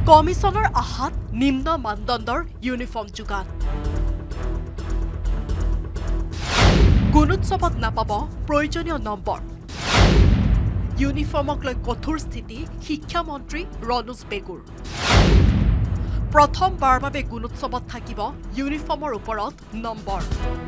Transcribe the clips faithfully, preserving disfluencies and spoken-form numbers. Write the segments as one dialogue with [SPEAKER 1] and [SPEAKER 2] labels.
[SPEAKER 1] কমিছনৰ আহাত নিম্ন মানদণ্ডৰ ইউনিফৰ্ম যোগান গুণোৎসৱত নাপাব প্ৰয়োজনীয় নম্বৰ ইউনিফৰ্মক লৈ কঠোৰ স্থিতি শিক্ষামন্ত্ৰী ৰনোজ পেগুৰ প্ৰথমবাৰৰ বাবে গুণোৎসৱত থাকিব ইউনিফৰ্মৰ ওপৰত নম্বৰ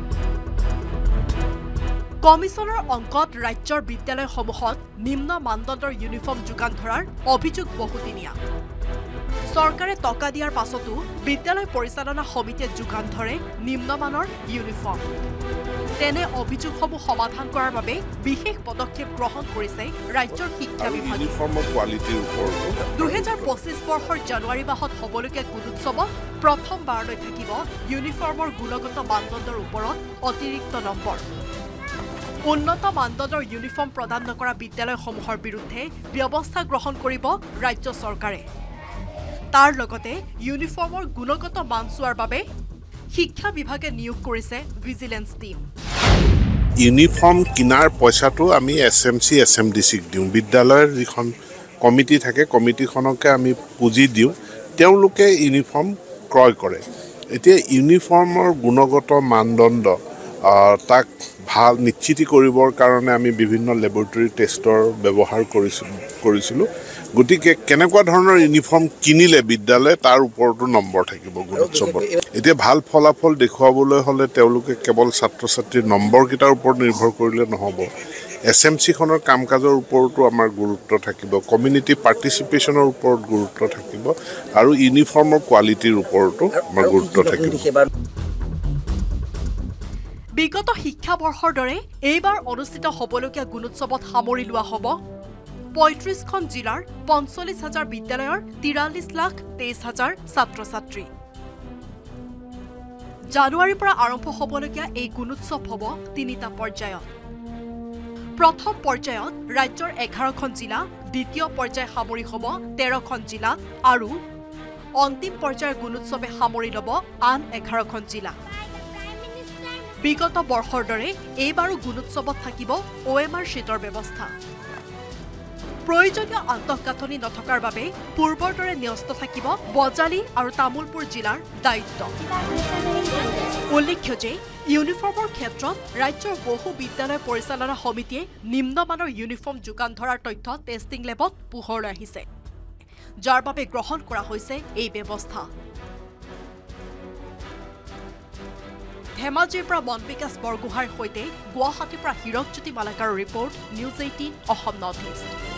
[SPEAKER 1] কমিছনৰ অংকত ৰাজ্যৰ বিদ্যালয়সমূহত নিম্ন মানদণ্ডৰ ইউনিফৰ্ম যোগান ধৰাৰ অভিযোগ বহুদিনীয়া চৰকাৰে টকা দিয়াৰ পাছতো বিদ্যালয় পৰিচালনা সমিতিয়ে যোগান ধৰে নিম্নমানৰ ইউনিফৰ্ম তেনে অভিযোগসমূহ সমাধান কৰাৰ বাবে বিশেষ পদক্ষেপ গ্ৰহণ কৰিছে ৰাজ্যৰ শিক্ষা বিভাগে দুহেজাৰ পঁচিছ বৰ্ষৰ জানুৱাৰী মাহত হ'বলগীয়া গুণোৎসৱত প্ৰথমবাৰলৈ থাকিব ইউনিফৰ্মৰ গুণগত মানদণ্ডৰ ওপৰত অতিৰিক্ত নম্বৰ উন্নত মানদণ্ডৰ ইউনিফৰ্ম প্ৰদান নকৰা বিদ্যালয়সমূহৰ বিৰুদ্ধে ব্যৱস্থা গ্ৰহণ কৰিব ৰাজ্য চৰকাৰে তাৰ লগতে ইউনিফৰ্মৰ গুণগত মান চোৱাৰ বাবে শিক্ষা বিভাগে নিয়োগ কৰিছে ভিজিলেন্স টিম
[SPEAKER 2] ইউনিফৰ্ম কিনাৰ পইচাটো আমি এছএমচি এছএমডিচিক দিওঁ বিদ্যালয়ৰ যিখন কমিটি থাকে কমিটিখনকে আমি পুঁজি দিওঁ তেওঁলোকে ইউনিফৰ্ম ক্ৰয় কৰে এতিয়া ইউনিফৰ্মৰ গুণগত মানদণ্ড তাক ভাল নিশ্চিত কৰিবৰ কাৰণে আমি বিভিন্ন লেবৰেটৰী টেষ্টৰ ব্যৱহাৰ কৰিছিলোঁ কৰিছিলোঁ গতিকে কেনেকুৱা ধৰণৰ ইউনিফৰ্ম কিনিলে বিদ্যালয়ে তাৰ ওপৰতো নম্বৰ থাকিব গুণোৎসৱত এতিয়া ভাল ফলাফল দেখুৱাবলৈ হ'লে তেওঁলোকে কেৱল ছাত্ৰ ছাত্ৰীৰ নম্বৰকেইটাৰ ওপৰত নিৰ্ভৰ কৰিলে নহ'ব এছ এম চিখনৰ কাম কাজৰ ওপৰতো আমাৰ গুৰুত্ব থাকিব কমিউনিটি পাৰ্টিচিপেশ্যনৰ ওপৰত গুৰুত্ব থাকিব আৰু ইউনিফৰ্মৰ কোৱালিটিৰ ওপৰতো আমাৰ গুৰুত্ব থাকিব
[SPEAKER 1] বিগত শিক্ষাবৰ্ষৰ দৰে এইবাৰ অনুষ্ঠিত হ'বলগীয়া গুণোৎসৱত সামৰি লোৱা হ'ব পঁয়ত্ৰিশখন জিলাৰ পঞ্চল্লিছ হাজাৰ বিদ্যালয়ৰ তিৰাল্লিছ লাখ তেইছ হাজাৰ ছাত্ৰ ছাত্ৰী জানুৱাৰীৰ পৰা আৰম্ভ হ'বলগীয়া এই গুণোৎসৱ হ'ব তিনিটা পৰ্যায়ত প্ৰথম পৰ্যায়ত ৰাজ্যৰ এঘাৰখন জিলা দ্বিতীয় পৰ্যায় সামৰি হ'ব তেৰখন জিলাত আৰু অন্তিম পৰ্যায়ৰ গুণোৎসৱে সামৰি ল'ব আন এঘাৰখন জিলা বিগত বৰ্ষৰ দৰে এইবাৰো গুণোৎসৱত থাকিব অ এম আৰ শ্বিটৰ ব্যৱস্থা প্ৰয়োজনীয় আন্তঃগাঁথনি নথকাৰ বাবে পূৰ্বৰ দৰে ন্যস্ত থাকিব বজালী আৰু তামুলপুৰ জিলাৰ দায়িত্ব উল্লেখ্য যে ইউনিফৰ্মৰ ক্ষেত্ৰত ৰাজ্যৰ বহু বিদ্যালয় পৰিচালনা সমিতিয়ে নিম্নমানৰ ইউনিফৰ্ম যোগান ধৰাৰ তথ্য টেষ্টিং লেবত পোহৰলৈ আহিছে যাৰ বাবে গ্ৰহণ কৰা হৈছে এই ব্যৱস্থা ধেমাজিৰ পৰা মন বিকাশ বৰগোহাঁইৰ সৈতে গুৱাহাটীৰ পৰা হিৰকজ্যোতি মালাকাৰৰ report news eighteen Assam north east